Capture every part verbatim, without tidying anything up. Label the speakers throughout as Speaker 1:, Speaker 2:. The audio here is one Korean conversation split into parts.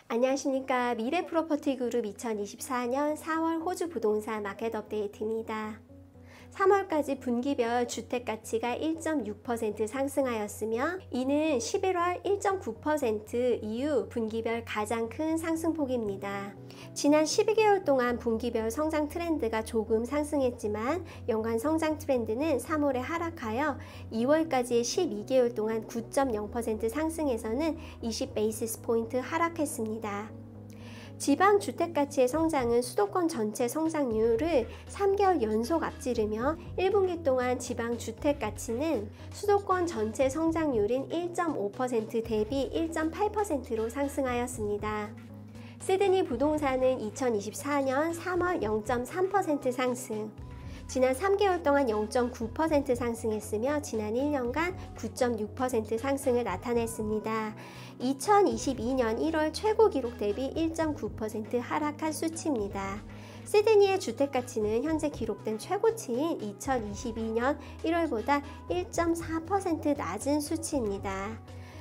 Speaker 1: 안녕하십니까. 미래 프로퍼티 그룹 이천이십사 년 사월 호주 부동산 마켓 업데이트입니다. 삼월까지 분기별 주택가치가 일 점 육 퍼센트 상승하였으며 이는 십일월 일 점 구 퍼센트 이후 분기별 가장 큰 상승폭입니다. 지난 십이 개월 동안 분기별 성장 트렌드가 조금 상승했지만 연간 성장 트렌드는 삼월에 하락하여 이월까지의 십이 개월 동안 구 점 영 퍼센트 상승해서는 이십 베이시스 포인트 하락했습니다. 지방 주택가치의 성장은 수도권 전체 성장률을 삼 개월 연속 앞지르며 일 분기 동안 지방 주택가치는 수도권 전체 성장률인 일 점 오 퍼센트 대비 일 점 팔 퍼센트로 상승하였습니다. 시드니 부동산은 이천이십사 년 삼월 영 점 삼 퍼센트 상승, 지난 삼 개월 동안 영 점 구 퍼센트 상승했으며 지난 일 년간 구 점 육 퍼센트 상승을 나타냈습니다. 이천이십이 년 일월 최고 기록 대비 일 점 구 퍼센트 하락한 수치입니다. 시드니의 주택가치는 현재 기록된 최고치인 이천이십이 년 일월보다 일 점 사 퍼센트 낮은 수치입니다.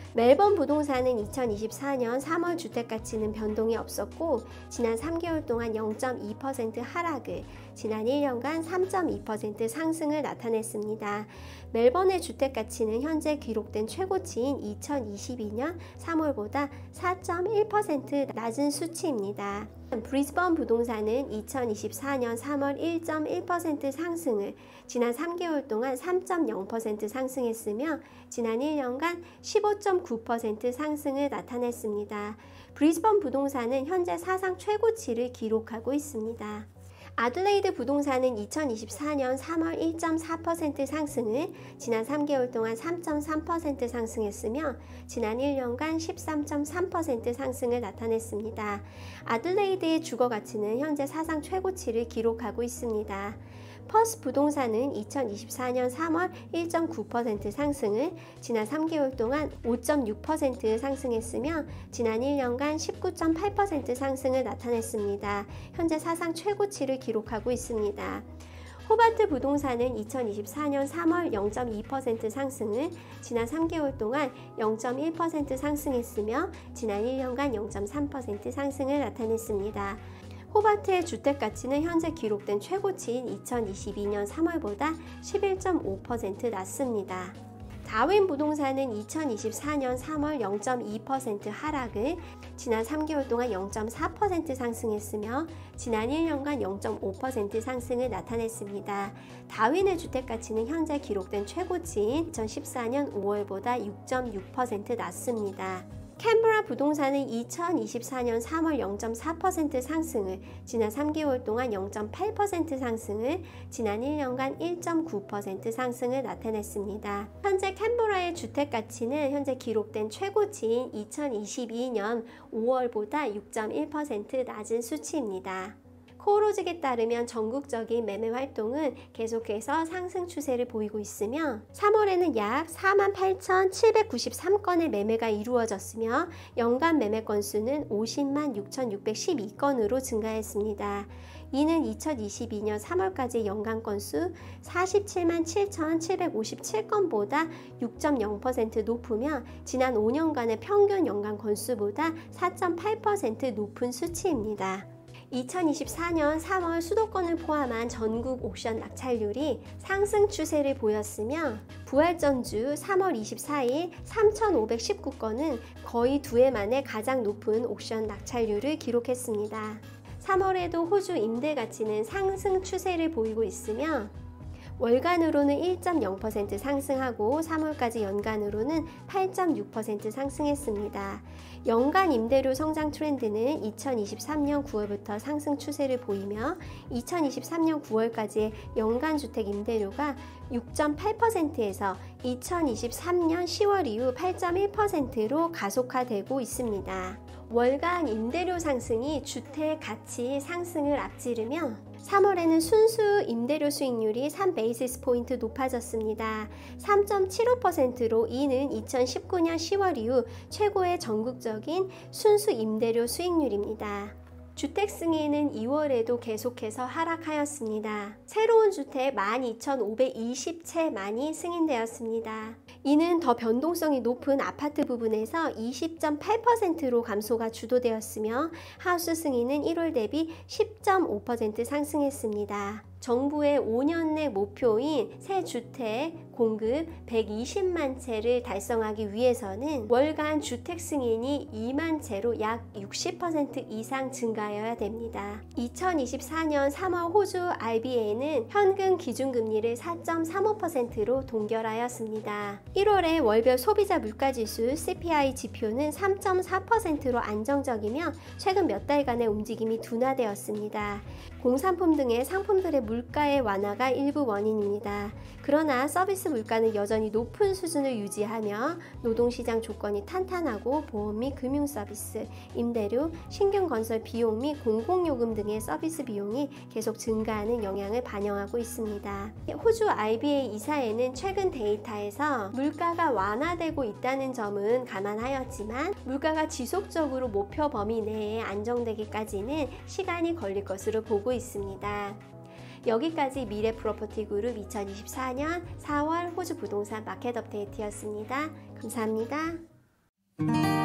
Speaker 1: 멜번 부동산은 이천이십사 년 삼월 주택가치는 변동이 없었고 지난 삼 개월 동안 영 점 이 퍼센트 하락을, 지난 일 년간 삼 점 이 퍼센트 상승을 나타냈습니다. 멜번의 주택가치는 현재 기록된 최고치인 이천이십이 년 삼월보다 사 점 일 퍼센트 낮은 수치입니다. 브리즈번 부동산은 이천이십사 년 삼월 일 점 일 퍼센트 상승을, 지난 삼 개월 동안 삼 점 영 퍼센트 상승했으며 지난 일 년간 십오 점 구 퍼센트 상승을 나타냈습니다. 브리즈번 부동산은 현재 사상 최고치를 기록하고 있습니다. 아들레이드 부동산은 이천이십사 년 삼월 일 점 사 퍼센트 상승을, 지난 삼 개월 동안 삼 점 삼 퍼센트 상승했으며 지난 일 년간 십삼 점 삼 퍼센트 상승을 나타냈습니다. 아들레이드의 주거가치는 현재 사상 최고치를 기록하고 있습니다. 퍼스 부동산은 이천이십사 년 삼월 일 점 구 퍼센트 상승을, 지난 삼 개월 동안 오 점 육 퍼센트 상승했으며 지난 일 년간 십구 점 팔 퍼센트 상승을 나타냈습니다. 현재 사상 최고치를 기록하고 있습니다. 호바트 부동산은 이천이십사 년 삼월 영 점 이 퍼센트 상승을, 지난 삼 개월 동안 영 점 일 퍼센트 상승했으며 지난 일 년간 영 점 삼 퍼센트 상승을 나타냈습니다. 호바트의 주택가치는 현재 기록된 최고치인 이천이십이 년 삼월보다 십일 점 오 퍼센트 낮습니다. 다윈 부동산은 이천이십사 년 삼월 영 점 이 퍼센트 하락을, 지난 삼 개월 동안 영 점 사 퍼센트 상승했으며 지난 일 년간 영 점 오 퍼센트 상승을 나타냈습니다. 다윈의 주택가치는 현재 기록된 최고치인 이천십사 년 오월보다 육 점 육 퍼센트 낮습니다. 캔버라 부동산은 이천이십사 년 삼월 영 점 사 퍼센트 상승을, 지난 삼 개월 동안 영 점 팔 퍼센트 상승을, 지난 일 년간 일 점 구 퍼센트 상승을 나타냈습니다. 현재 캔버라의 주택가치는 현재 기록된 최고치인 이천이십이 년 오월보다 육 점 일 퍼센트 낮은 수치입니다. 코오로직에 따르면 전국적인 매매 활동은 계속해서 상승 추세를 보이고 있으며 삼월에는 약 사만 팔천칠백구십삼 건의 매매가 이루어졌으며 연간 매매 건수는 오십만 육천육백십이 건으로 증가했습니다. 이는 이천이십이 년 삼월까지 연간 건수 사십칠만 칠천칠백오십칠 건보다 육 점 영 퍼센트 높으며 지난 오 년간의 평균 연간 건수보다 사 점 팔 퍼센트 높은 수치입니다. 이천이십사 년 삼월 수도권을 포함한 전국 옥션 낙찰률이 상승 추세를 보였으며 부활전주 삼월 이십사 일 삼천오백십구 건은 거의 두 해 만에 가장 높은 옥션 낙찰률을 기록했습니다. 삼월에도 호주 임대 가치는 상승 추세를 보이고 있으며 월간으로는 일 점 영 퍼센트 상승하고 삼월까지 연간으로는 팔 점 육 퍼센트 상승했습니다. 연간 임대료 성장 트렌드는 이천이십삼 년 구월부터 상승 추세를 보이며 이천이십삼 년 구월까지의 연간 주택 임대료가 육 점 팔 퍼센트에서 이천이십삼 년 시월 이후 팔 점 일 퍼센트로 가속화되고 있습니다. 월간 임대료 상승이 주택 가치 상승을 앞지르며 삼월에는 순수 임대료 수익률이 삼 베이시스 포인트 높아졌습니다. 삼 점 칠오 퍼센트로 이는 이천십구 년 시월 이후 최고의 전국적인 순수 임대료 수익률입니다. 주택 승인은 이월에도 계속해서 하락하였습니다. 새로운 주택 만 이천오백이십 채만이 승인되었습니다. 이는 더 변동성이 높은 아파트 부분에서 이십 점 팔 퍼센트로 감소가 주도되었으며 하우스 승인은 일월 대비 십 점 오 퍼센트 상승했습니다. 정부의 오 년 내 목표인 새 주택 공급 백이십만 채를 달성하기 위해서는 월간 주택 승인이 이만 채로 약 육십 퍼센트 이상 증가하여야 됩니다. 이천이십사 년 삼월 호주 알비에이는 현금 기준금리를 사 점 삼오 퍼센트로 동결하였습니다. 일월에 월별 소비자 물가지수 씨피아이 지표는 삼 점 사 퍼센트로 안정적이며 최근 몇 달간의 움직임이 둔화되었습니다. 공산품 등의 상품들의 물가의 완화가 일부 원인입니다. 그러나 서비스 물가는 여전히 높은 수준을 유지하며 노동시장 조건이 탄탄하고 보험 및 금융 서비스, 임대료, 신규 건설 비용 및 공공요금 등의 서비스 비용이 계속 증가하는 영향을 반영하고 있습니다. 호주 알비에이 이사회는 최근 데이터에서 물가가 완화되고 있다는 점은 감안하였지만 물가가 지속적으로 목표 범위 내에 안정되기까지는 시간이 걸릴 것으로 보고 있습니다. 여기까지 미래 프로퍼티 그룹 이천이십사 년 사월 호주 부동산 마켓 업데이트였습니다. 감사합니다.